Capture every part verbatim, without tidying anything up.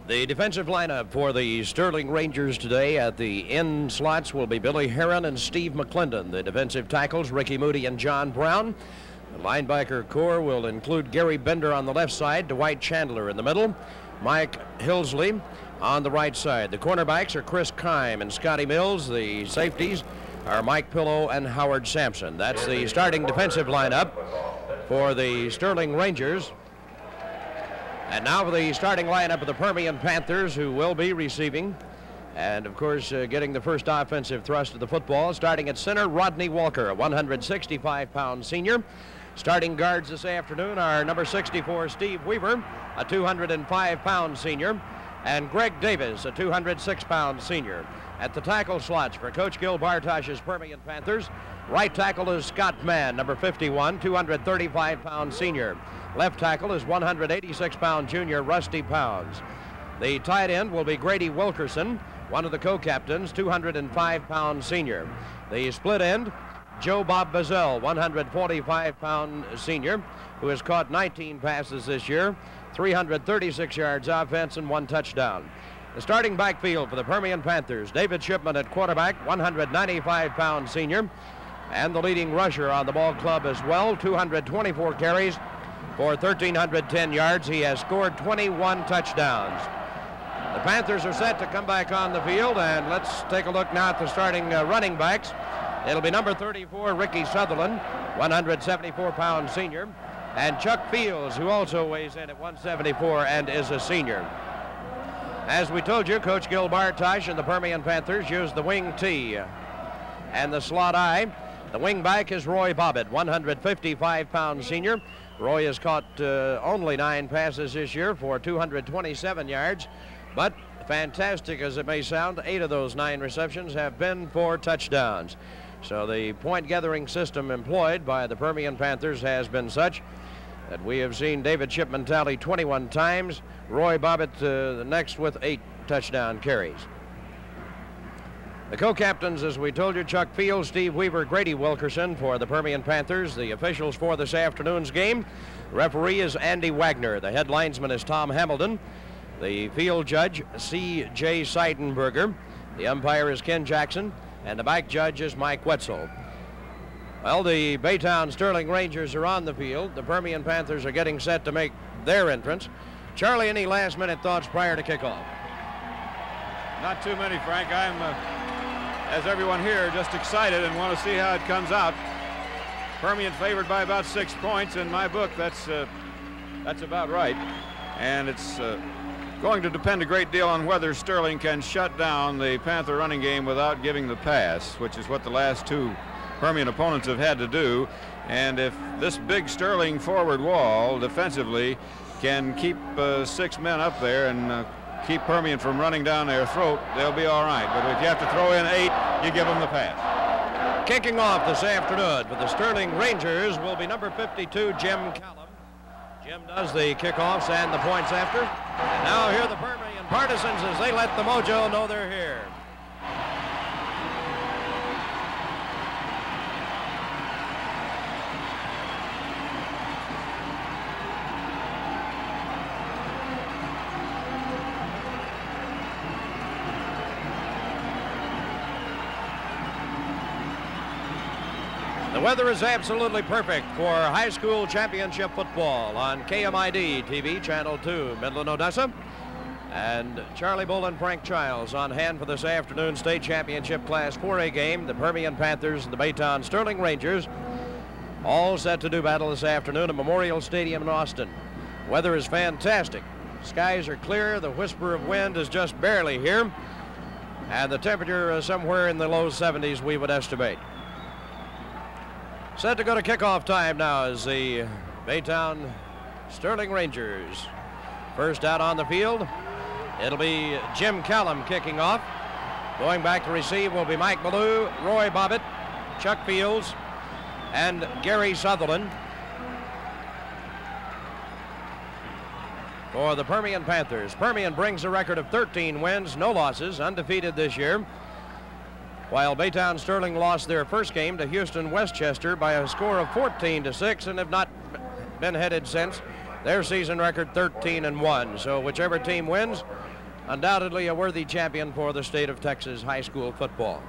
The defensive lineup for the Sterling Rangers today at the end slots will be Billy Heron and Steve McClendon. The defensive tackles, Ricky Moody and John Brown. The linebacker core will include Gary Bender on the left side, Dwight Chandler in the middle, Mike Hillsley on the right side. The cornerbacks are Chris Kime and Scotty Mills. The safeties are Mike Pillow and Howard Sampson. That's the starting defensive lineup for the Sterling Rangers. And now for the starting lineup of the Permian Panthers, who will be receiving and, of course, uh, getting the first offensive thrust of the football. Starting at center, Rodney Walker, a one hundred sixty-five pound senior. Starting guards this afternoon are number sixty-four, Steve Weaver, a two hundred five pound senior, and Greg Davis, a two hundred six pound senior. At the tackle slots for Coach Gil Bartosh's Permian Panthers, right tackle is Scott Mann, number fifty-one, two hundred thirty-five pound senior. Left tackle is one hundred eighty-six pound junior Rusty Pounds. The tight end will be Grady Wilkerson, one of the co-captains, two hundred five pound senior. The split end, Joe Bob Bazell, one hundred forty-five pound senior, who has caught nineteen passes this year, three hundred thirty-six yards offense and one touchdown. The starting backfield for the Permian Panthers, David Shipman at quarterback, one hundred ninety-five pound senior, and the leading rusher on the ball club as well, two hundred twenty-four carries for one thousand three hundred ten yards. He has scored twenty-one touchdowns. The Panthers are set to come back on the field, and let's take a look now at the starting uh, running backs. It'll be number thirty-four, Ricky Sutherland, one hundred seventy-four pound senior, and Chuck Fields, who also weighs in at one seventy-four and is a senior. As we told you, Coach Gil Bartosh and the Permian Panthers use the wing T and the slot I. The wing back is Roy Bobbitt, one hundred fifty-five pound senior. Roy has caught uh, only nine passes this year for two hundred twenty-seven yards, but fantastic as it may sound, eight of those nine receptions have been for touchdowns. So the point gathering system employed by the Permian Panthers has been such that we have seen David Shipman tally twenty-one times, Roy Bobbitt uh, the next with eight touchdown carries. The co-captains, as we told you, Chuck Fields, Steve Weaver, Grady Wilkerson for the Permian Panthers. The officials for this afternoon's game, the referee is Andy Wagner. The head linesman is Tom Hamilton. The field judge, C J Seidenberger. The umpire is Ken Jackson, and the back judge is Mike Wetzel. Well, the Baytown Sterling Rangers are on the field. The Permian Panthers are getting set to make their entrance. Charlie, any last-minute thoughts prior to kickoff? Not too many, Frank. I'm, uh, as everyone here, just excited and want to see how it comes out. Permian favored by about six points. In my book, that's uh, that's about right. And it's uh, going to depend a great deal on whether Sterling can shut down the Panther running game without giving the pass, which is what the last two Permian opponents have had to do. And if this big Sterling forward wall defensively can keep uh, six men up there and uh, keep Permian from running down their throat, they'll be all right. But if you have to throw in eight, you give them the pass. Kicking off this afternoon for the Sterling Rangers will be number fifty-two, Jim Callum. Jim does the kickoffs and the points after. And now here are the Permian partisans as they let the mojo know they're here. The weather is absolutely perfect for high school championship football on K M I D T V, Channel two, Midland, Odessa. And Charlie Bull and Frank Childs on hand for this afternoon's state championship Class four A game. The Permian Panthers and the Baytown Sterling Rangers all set to do battle this afternoon at Memorial Stadium in Austin. Weather is fantastic. Skies are clear. The whisper of wind is just barely here. And the temperature is somewhere in the low seventies, we would estimate. Set to go to kickoff time now as the Baytown Sterling Rangers. First out on the field, it'll be Jim Callum kicking off. Going back to receive will be Mike Ballou, Roy Bobbitt, Chuck Fields, and Gary Sutherland. For the Permian Panthers, Permian brings a record of thirteen wins, no losses, undefeated this year. While Baytown Sterling lost their first game to Houston Westchester by a score of fourteen to six and have not been headed since. Their season record thirteen and one. So whichever team wins Undoubtedly a worthy champion for the state of Texas high school football.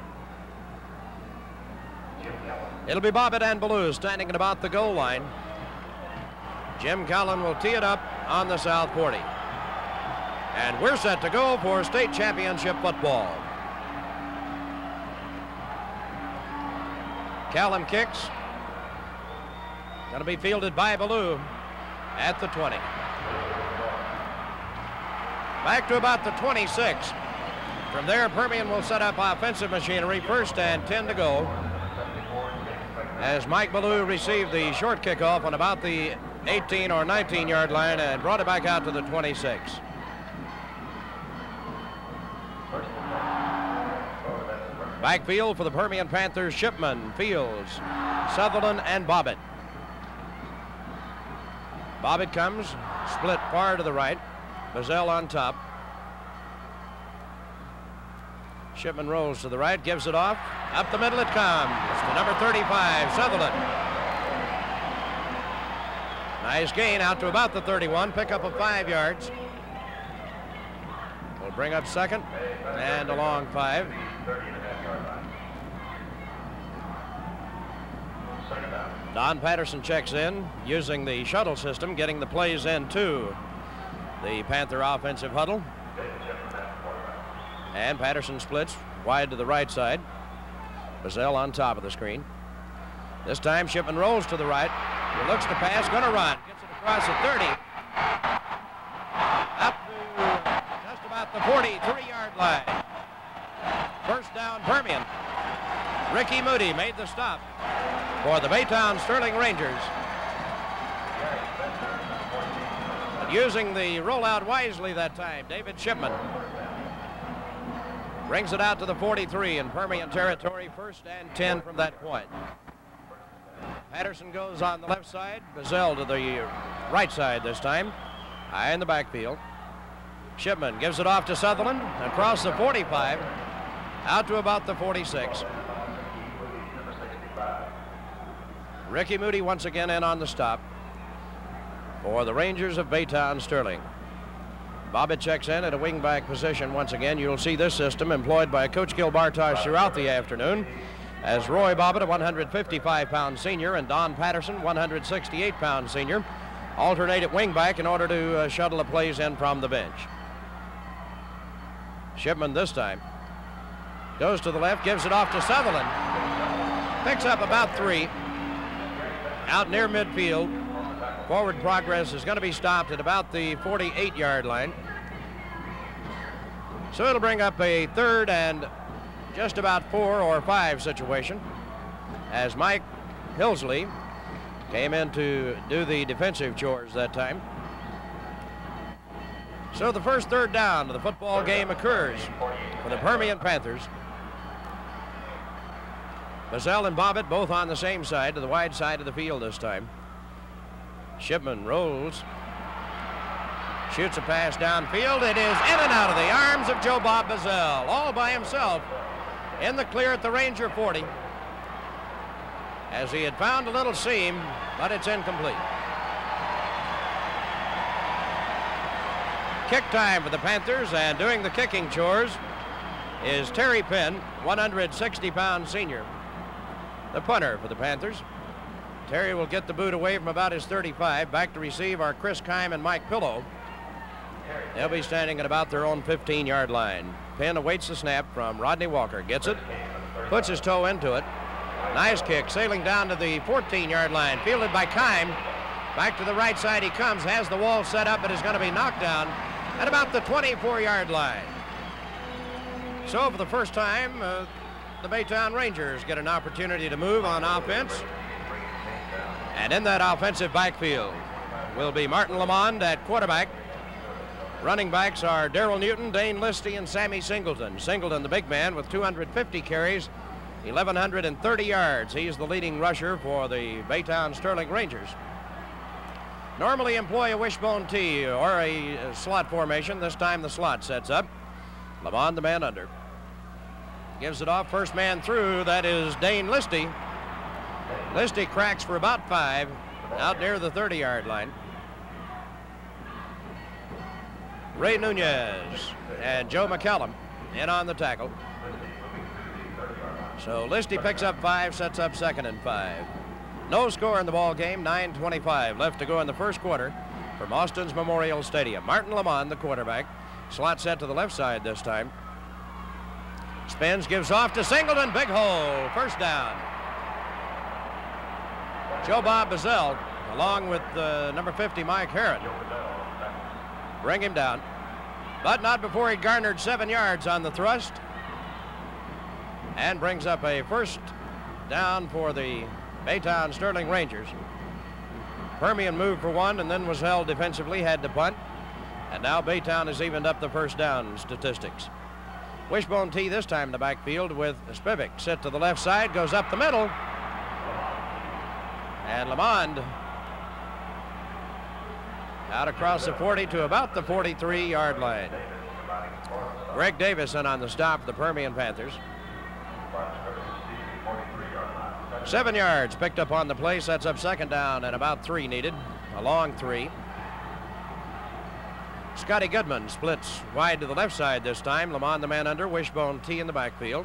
It'll be Bobbitt and Ballou standing at about the goal line. Jim Callan will tee it up on the South forty. And we're set to go for state championship football. Callan kicks. Going to be fielded by Ballou at the twenty. Back to about the twenty-six. From there, Permian will set up offensive machinery. First and ten to go. As Mike Ballou received the short kickoff on about the eighteen or nineteen yard line and brought it back out to the twenty-six. Backfield for the Permian Panthers, Shipman, Fields, Sutherland, and Bobbitt. Bobbitt comes, split far to the right. Bazell on top. Shipman rolls to the right, gives it off. Up the middle it comes to number thirty-five, Sutherland. Nice gain out to about the thirty-one, pick up of five yards. We'll bring up second and a long five. Don Patterson checks in using the shuttle system, getting the plays into the Panther offensive huddle. And Patterson splits wide to the right side. Bazell on top of the screen. This time Shipman rolls to the right. He looks to pass, gonna run. Gets it across the thirty. Up to just about the forty-three yard line. First down, Permian. Ricky Moody made the stop for the Baytown Sterling Rangers. Using the rollout wisely that time, David Shipman brings it out to the forty-three in Permian territory, first and ten from that point. Patterson goes on the left side, Bazell to the right side this time, high in the backfield. Shipman gives it off to Sutherland, across the forty-five, out to about the forty-six. Ricky Moody once again in on the stop for the Rangers of Baytown Sterling. Bobbitt checks in at a wingback position once again. You'll see this system employed by Coach Gil Bartosh throughout the afternoon, as Roy Bobbitt, a one hundred fifty-five pound senior, and Don Patterson, one hundred sixty-eight pound senior, alternate at wingback in order to uh, shuttle the plays in from the bench. Shipman this time goes to the left, gives it off to Sutherland, picks up about three. Out near midfield, forward progress is going to be stopped at about the forty-eight yard line. So it'll bring up a third and just about four or five situation as Mike Hillsley came in to do the defensive chores that time. So the first third down of the football game occurs for the Permian Panthers. Bazell and Bobbitt both on the same side, to the wide side of the field this time. Shipman rolls, shoots a pass downfield. It is in and out of the arms of Joe Bob Bazell, all by himself in the clear at the Ranger forty, as he had found a little seam, but it's incomplete. Kick time for the Panthers, and doing the kicking chores is Terry Penn, one hundred sixty pound senior, the punter for the Panthers. Terry will get the boot away from about his thirty-five. Back to receive are Chris Kime and Mike Pillow. They'll be standing at about their own fifteen yard line. Penn awaits the snap from Rodney Walker. Gets it, puts his toe into it. Nice kick, sailing down to the fourteen yard line. Fielded by Kime. Back to the right side he comes, has the wall set up, but is going to be knocked down at about the twenty-four yard line. So for the first time, uh, the Baytown Rangers get an opportunity to move on offense. And in that offensive backfield will be Martin Lamond at quarterback. Running backs are Darrell Newton, Dane Listy, and Sammy Singleton. Singleton, the big man, with two hundred fifty carries, eleven thirty yards. He's the leading rusher for the Baytown Sterling Rangers. Normally employ a wishbone tee or a slot formation. This time the slot sets up. Lamond, the man under. Gives it off, first man through. That is Dane Listy. Listy cracks for about five out near the thirty yard line. Ray Nunez and Joe McCallum in on the tackle. So Listy picks up five, sets up second and five. No score in the ball game, nine twenty-five left to go in the first quarter from Austin's Memorial Stadium. Martin Lamont, the quarterback. Slot set to the left side this time. Spins, gives off to Singleton. Big hole. First down. Joe Bob Bazell, along with uh, number fifty, Mike Herron, bring him down. But not before he garnered seven yards on the thrust. And brings up a first down for the Baytown Sterling Rangers. Permian moved for one and then was held defensively, had to punt. And now Baytown has evened up the first down statistics. Wishbone T this time in the backfield with Spivak. Set to the left side, goes up the middle. And Lamond out across the forty to about the forty-three yard line. Greg Davis in on the stop for the Permian Panthers. Seven yards picked up on the play, sets up second down and about three needed, a long three. Scotty Goodman splits wide to the left side this time. Lamond the man under, Wishbone T in the backfield.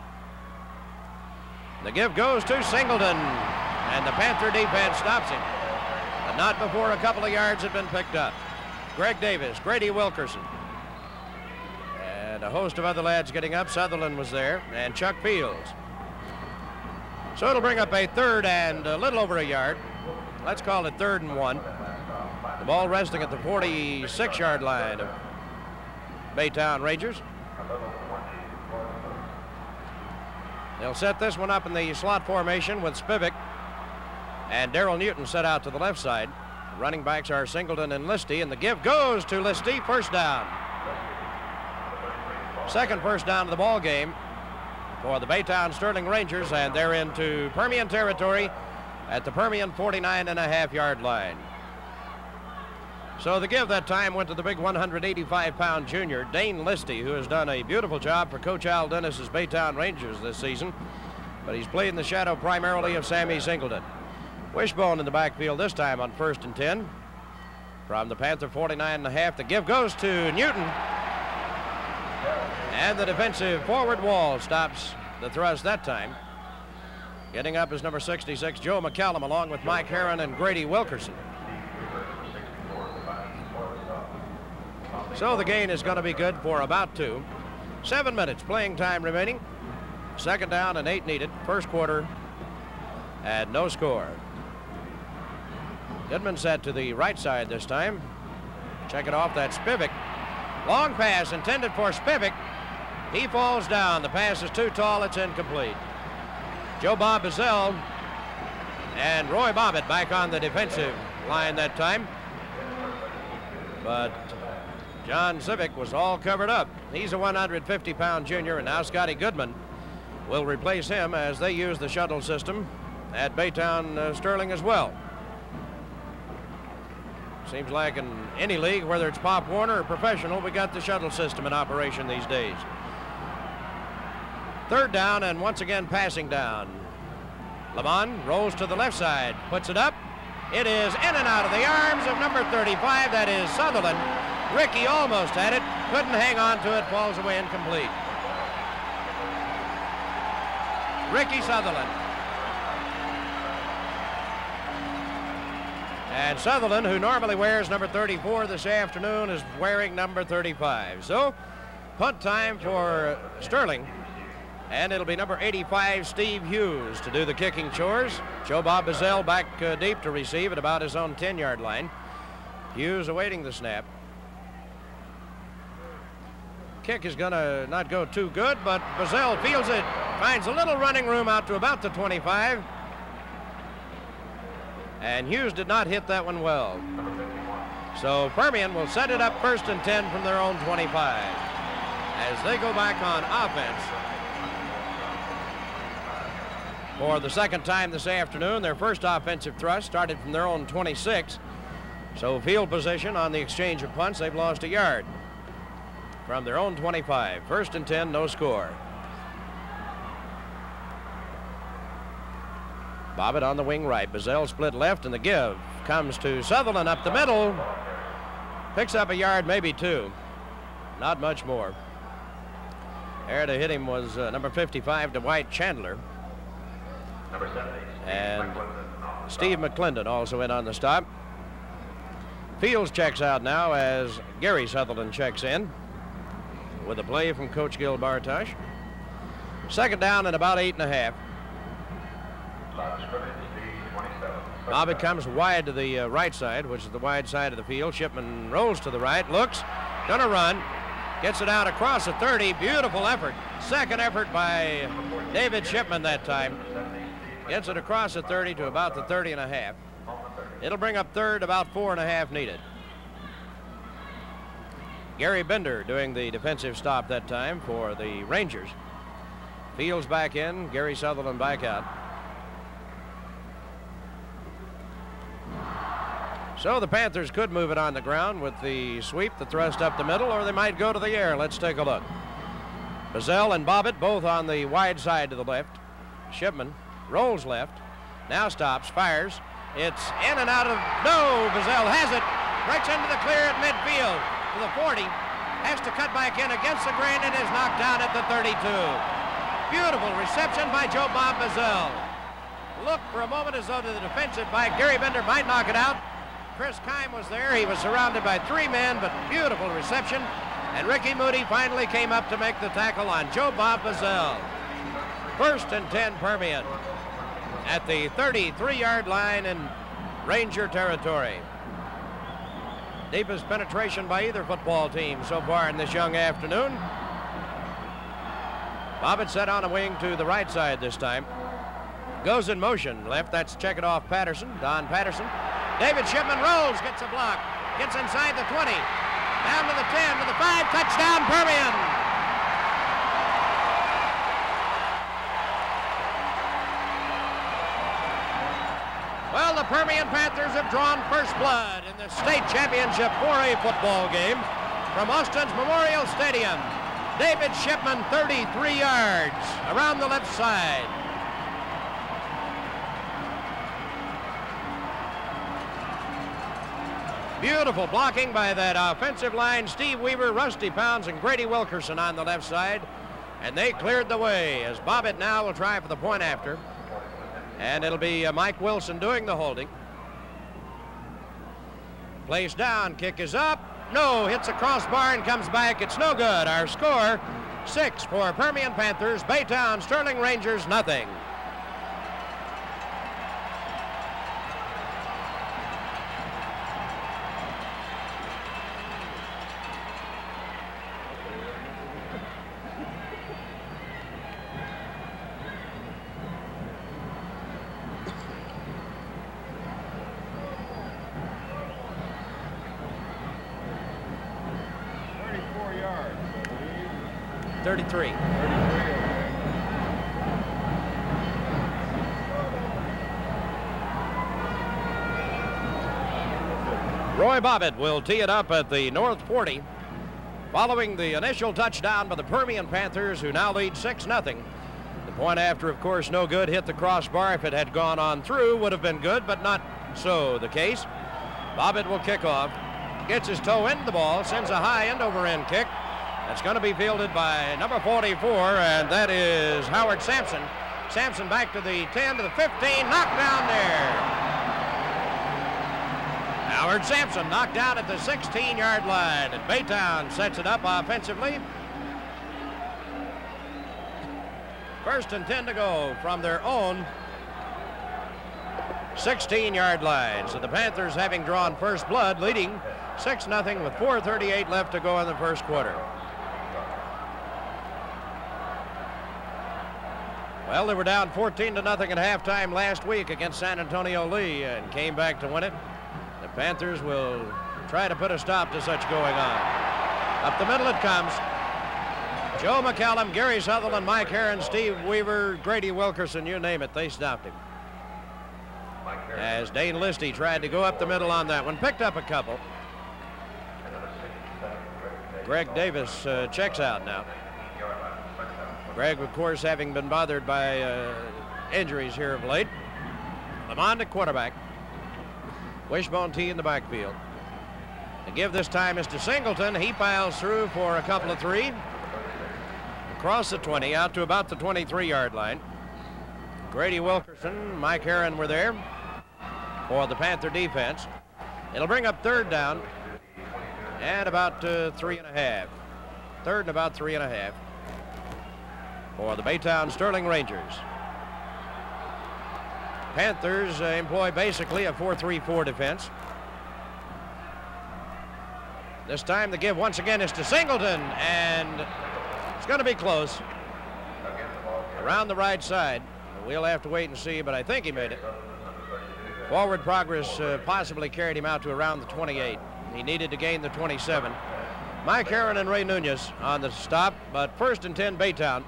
The give goes to Singleton, and the Panther defense stops him, but not before a couple of yards had been picked up. Greg Davis, Grady Wilkerson, and a host of other lads getting up. Sutherland was there, and Chuck Fields. So it'll bring up a third and a little over a yard. Let's call it third and one. The ball resting at the forty-six yard line of Baytown Rangers. They'll set this one up in the slot formation with Spivak and Darrell Newton set out to the left side. Running backs are Singleton and Listy, and the give goes to Listy. First down. Second first down of the ball game for the Baytown Sterling Rangers, and they're into Permian territory at the Permian forty-nine and a half yard line. So the give that time went to the big one hundred eighty-five pound junior, Dane Listy, who has done a beautiful job for Coach Al Dennis's Baytown Rangers this season, but he's played in the shadow primarily of Sammy Singleton. Wishbone in the backfield this time on first and ten. From the Panther forty-nine and a half, the give goes to Newton. And the defensive forward wall stops the thrust that time. Getting up is number sixty-six, Joe McCallum, along with Mike Herron and Grady Wilkerson. So the gain is going to be good for about two. Seven minutes playing time remaining. Second down and eight needed. First quarter and no score. Goodman set to the right side this time. Check it off, that's Spivak. Long pass intended for Spivak. He falls down. The pass is too tall. It's incomplete. Joe Bob Bazell and Roy Bobbitt back on the defensive line that time. But John Civic was all covered up. He's a one hundred fifty pound junior, and now Scotty Goodman will replace him as they use the shuttle system at Baytown uh, Sterling as well. Seems like in any league, whether it's Pop Warner or professional, we got the shuttle system in operation these days. Third down and once again passing down. Lamond rolls to the left side, puts it up. It is in and out of the arms of number thirty-five, that is Sutherland. Ricky almost had it, couldn't hang on to it, falls away incomplete. Ricky Sutherland. And Sutherland, who normally wears number thirty-four this afternoon, is wearing number thirty-five. So, punt time for Sterling. And it'll be number eighty-five, Steve Hughes, to do the kicking chores. Joe Bob Bazell back uh, deep to receive at about his own ten yard line. Hughes awaiting the snap. Kick is going to not go too good, but Bazell fields it, finds a little running room out to about the twenty-five. And Hughes did not hit that one well. So Permian will set it up first and ten from their own twenty-five as they go back on offense. For the second time this afternoon, their first offensive thrust started from their own twenty-six. So field position on the exchange of punts, they've lost a yard from their own twenty-five. First and ten, no score. Bobbitt on the wing right. Bazell split left, and the give comes to Sutherland up the middle. Picks up a yard, maybe two. Not much more. There to hit him was uh, number fifty-five, Dwight Chandler. Number seventy, and Steve McClendon also in on the stop. Fields checks out now as Gary Sutherland checks in with a play from Coach Gil Bartosh. Second down and about eight and a half. Bobbitt comes wide to the uh, right side, which is the wide side of the field. Shipman rolls to the right, looks, gonna run, gets it out across the thirty. Beautiful effort. Second effort by David Shipman that time. Gets it across the thirty to about the thirty and a half. It'll bring up third, about four and a half needed. Gary Bender doing the defensive stop that time for the Rangers. Fields back in, Gary Sutherland back out. So the Panthers could move it on the ground with the sweep, the thrust up the middle, or they might go to the air. Let's take a look. Bazell and Bobbitt both on the wide side to the left. Shipman rolls left, now stops, fires. It's in and out of, no, Bazell has it. Breaks into the clear at midfield to the forty. Has to cut back in against the grain and is knocked down at the thirty-two. Beautiful reception by Joe Bob Bazell. Look for a moment as though the defensive back, Gary Bender, might knock it out. Chris Keim was there. He was surrounded by three men, but beautiful reception. And Ricky Moody finally came up to make the tackle on Joe Bob Bazell. First and ten Permian at the thirty-three-yard line in Ranger territory. Deepest penetration by either football team so far in this young afternoon. Bobbitt set on a wing to the right side this time. Goes in motion. Left, that's check it off Patterson, Don Patterson. David Shipman rolls, gets a block, gets inside the twenty, down to the ten, to the five, touchdown Permian. Well, the Permian Panthers have drawn first blood in the state championship four A football game from Austin's Memorial Stadium. David Shipman, thirty-three yards around the left side. Beautiful blocking by that offensive line. Steve Weaver, Rusty Pounds, and Grady Wilkerson on the left side. And they cleared the way as Bobbitt now will try for the point after. And it'll be uh, Mike Wilson doing the holding. Plays down, kick is up. No, hits a crossbar and comes back. It's no good. Our score, six for Permian Panthers. Baytown Sterling Rangers, nothing. thirty-three. Roy Bobbitt will tee it up at the North forty, following the initial touchdown by the Permian Panthers, who now lead six nothing. The point after, of course, no good. Hit the crossbar. If it had gone on through, would have been good, but not so the case. Bobbitt will kick off, gets his toe into the ball, sends a high end-over-end kick. That's going to be fielded by number forty-four, and that is Howard Sampson. Sampson back to the ten, to the fifteen, knocked down there. Howard Sampson knocked down at the sixteen-yard line, and Baytown sets it up offensively. First and ten to go from their own sixteen-yard line. So the Panthers, having drawn first blood, leading six nothing with four thirty-eight left to go in the first quarter. Well, they were down fourteen to nothing at halftime last week against San Antonio Lee and came back to win it. The Panthers will try to put a stop to such going on. Up the middle it comes. Joe McCallum, Gary Sutherland, Mike Herron, Steve Weaver, Grady Wilkerson, you name it, they stopped him. As Dane Listy tried to go up the middle on that one, picked up a couple. Greg Davis uh, checks out now. Greg, of course, having been bothered by uh, injuries here of late. Lamond at quarterback. Wishbone T in the backfield. The give this time is to Singleton. He piles through for a couple of three. Across the twenty, out to about the twenty-three yard line. Grady Wilkerson, Mike Herron were there for the Panther defense. It'll bring up third down and about uh, three and a half. Third and about three and a half for the Baytown Sterling Rangers. Panthers uh, employ basically a four three four defense. This time the give once again is to Singleton, and it's going to be close. Around the right side. We'll have to wait and see, but I think he made it. Forward progress uh, possibly carried him out to around the twenty-eight. He needed to gain the twenty-seven. Mike Herron and Ray Nunez on the stop, but first and ten Baytown.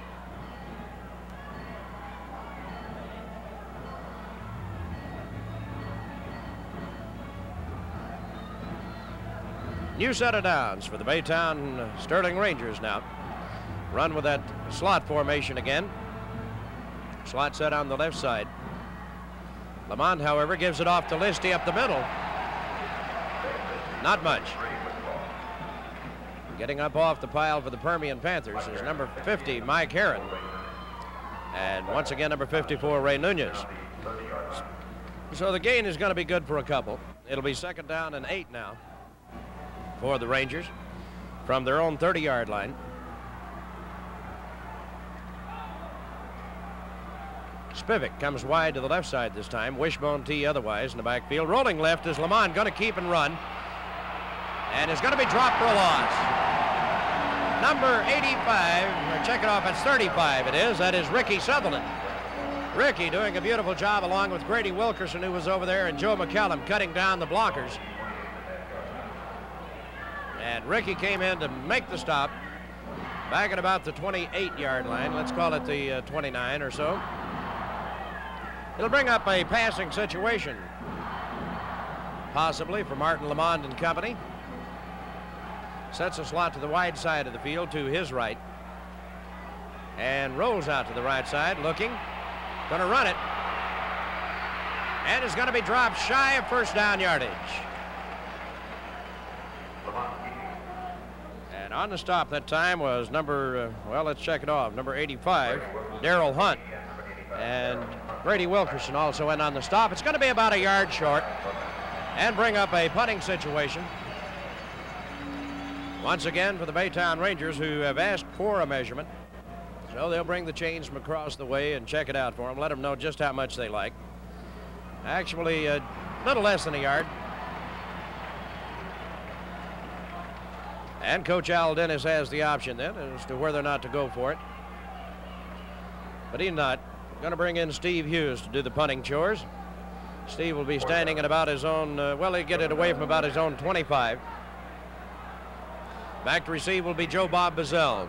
New set of downs for the Baytown Sterling Rangers now. Run with that slot formation again. Slot set on the left side. Lamont, however, gives it off to Listy up the middle. Not much. Getting up off the pile for the Permian Panthers is number fifty, Mike Herron. And once again, number fifty-four, Ray Nunez. So the gain is going to be good for a couple. It'll be second down and eight now for the Rangers from their own thirty yard line. Spivak comes wide to the left side this time. Wishbone T otherwise in the backfield. Rolling left is Lamont, going to keep and run. And is going to be dropped for a loss. Number eighty-five, or check it off, it's thirty-five it is. That is Ricky Sutherland. Ricky doing a beautiful job along with Grady Wilkerson, who was over there, and Joe McCallum cutting down the blockers. And Ricky came in to make the stop back at about the twenty-eight yard line. Let's call it the uh, twenty-nine or so. It'll bring up a passing situation, possibly for Martin Lamont and company. Sets a slot to the wide side of the field to his right. And rolls out to the right side, looking. Going to run it. And is going to be dropped shy of first down yardage. And on the stop that time was number, uh, well, let's check it off, number eighty-five, Darrell Hunt. And Grady Wilkerson also went on the stop. It's going to be about a yard short and bring up a punting situation. Once again for the Baytown Rangers, who have asked for a measurement. So they'll bring the chains from across the way and check it out for them. Let them know just how much they like. Actually, a little less than a yard. And Coach Al Dennis has the option then as to whether or not to go for it. But he's not. Going to bring in Steve Hughes to do the punting chores. Steve will be standing at about his own, uh, well, he'll get it away from about his own twenty-five. Back to receive will be Joe Bob Bazell.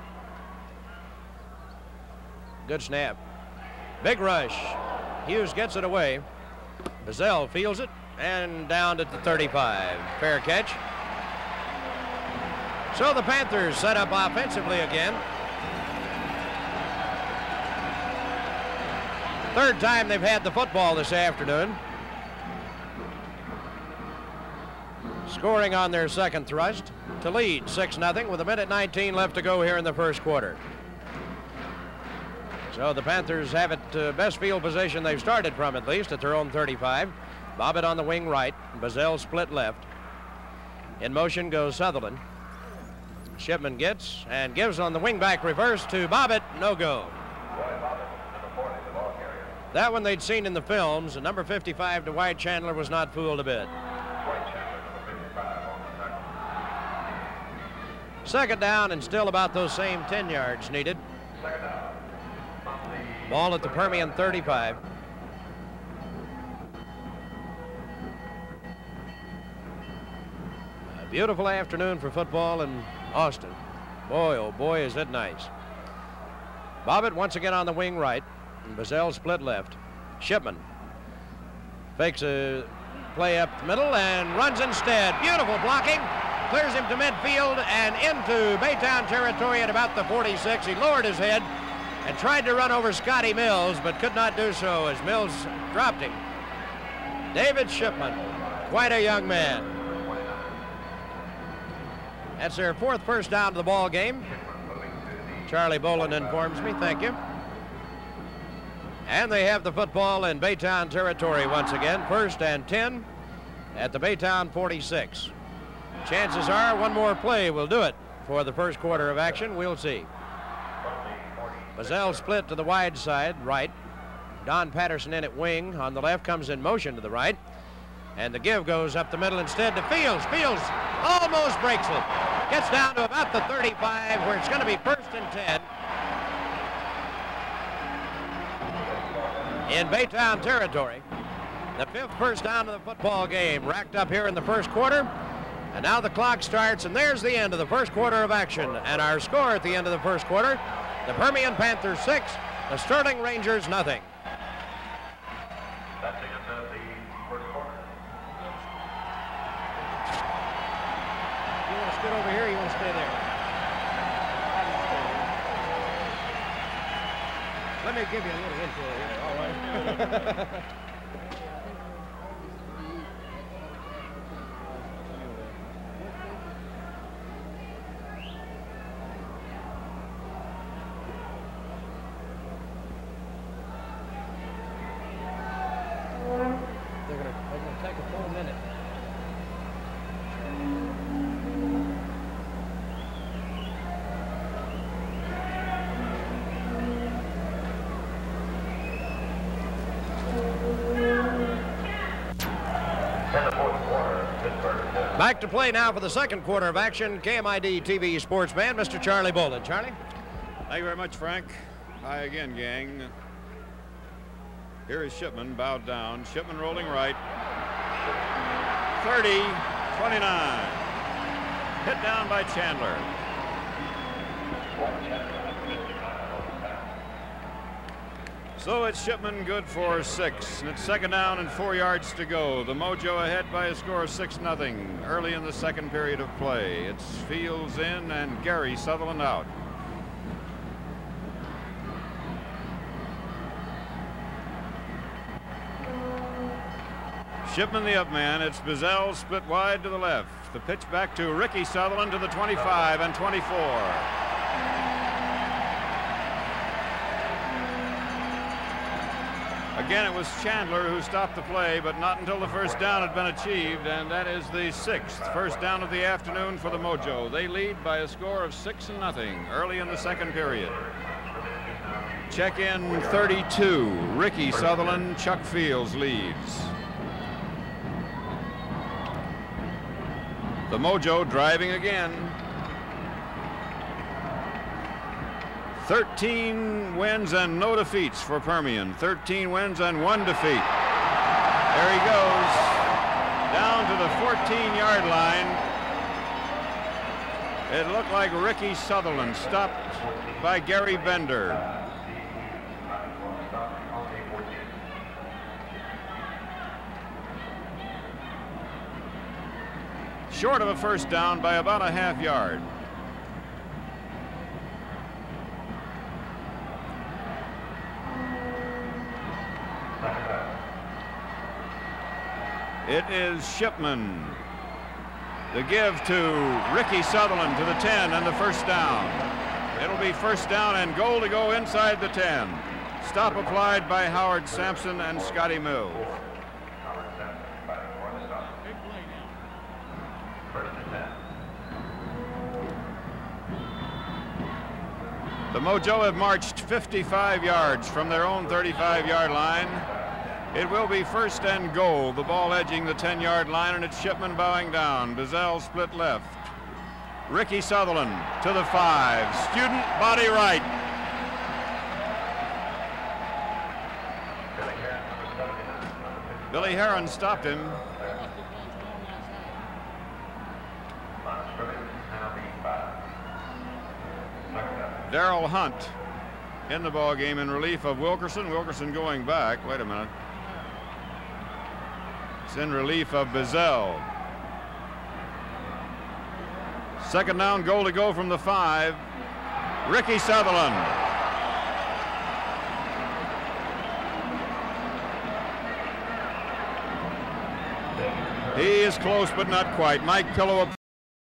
Good snap. Big rush. Hughes gets it away. Bazell fields it and down at the thirty-five. Fair catch. So the Panthers set up offensively again. Third time they've had the football this afternoon. Scoring on their second thrust to lead six nothing with a minute nineteen left to go here in the first quarter. So the Panthers have it uh, best field position they've started from, at least at their own thirty-five. Bobbitt on the wing right, Bazell split left. In motion goes Sutherland. Shipman gets and gives on the wingback reverse to Bobbitt. No go. That one they'd seen in the films, and number fifty-five, Dwight Chandler, was not fooled a bit. Second down and still about those same ten yards needed. Ball at the Permian thirty-five. A beautiful afternoon for football in Austin. Boy, oh boy, is it nice. Bobbitt once again on the wing right. And Bazell split left. Shipman fakes a play up the middle and runs instead. Beautiful blocking. Clears him to midfield and into Baytown territory at about the forty-six. He lowered his head and tried to run over Scotty Mills, but could not do so as Mills dropped him. David Shipman, quite a young man. That's their fourth first down of the ball game. Charlie Bolin informs me. Thank you. And they have the football in Baytown territory once again. First and ten at the Baytown forty-six. Chances are one more play will do it for the first quarter of action. We'll see. Bazell split to the wide side, right. Don Patterson in at wing. On the left, comes in motion to the right. And the give goes up the middle instead to Fields. Fields almost breaks it. Gets down to about the thirty-five, where it's going to be first and ten. In Baytown territory. The fifth first down of the football game, racked up here in the first quarter. And now the clock starts, and there's the end of the first quarter of action. And our score at the end of the first quarter, the Permian Panthers six, the Sterling Rangers nothing. That's the end of the first quarter. You want to scoot over here, or you want to stay there? Let me give you a little intro here, all right? They're gonna, they're gonna take a full minute. In the fourth quarter, Pittsburgh uh, Back to play now for the second quarter of action. K M I D T V sportsman, Mister Charlie Bolin. Charlie? Thank you very much, Frank. Hi again, gang. Here is Shipman, bowed down. Shipman rolling right. thirty, twenty-nine. Hit down by Chandler. So it's Shipman good for six, and it's second down and four yards to go. The Mojo ahead by a score of six nothing early in the second period of play. It's Fields in and Gary Sutherland out. Shipman the up man. It's Bazell split wide to the left. The pitch back to Ricky Sutherland to the twenty-five and twenty-four. Again, it was Chandler who stopped the play, but not until the first down had been achieved, and that is the sixth first down of the afternoon for the Mojo. They lead by a score of six and nothing early in the second period. Check in thirty-two. Ricky Sutherland, Chuck Fields leads. The Mojo driving again. thirteen wins and no defeats for Permian. thirteen wins and one defeat. There he goes. Down to the fourteen-yard line. It looked like Ricky Sutherland stopped by Gary Bender. Short of a first down by about a half yard. It is Shipman. The give to Ricky Sutherland to the ten and the first down. It'll be first down and goal to go inside the ten. Stop applied by Howard Sampson and Scotty Mills. The Mojo have marched fifty-five yards from their own thirty-five-yard line. It will be first and goal, the ball edging the ten-yard line, and it's Shipman bowing down. Bazell split left. Ricky Sutherland to the five. Student body right. Billy Heron stopped him. Darrell Hunt in the ball game in relief of Wilkerson. Wilkerson going back. Wait a minute. It's in relief of Bazell. Second down, goal to go from the five. Ricky Sutherland. He is close, but not quite. Mike Pillow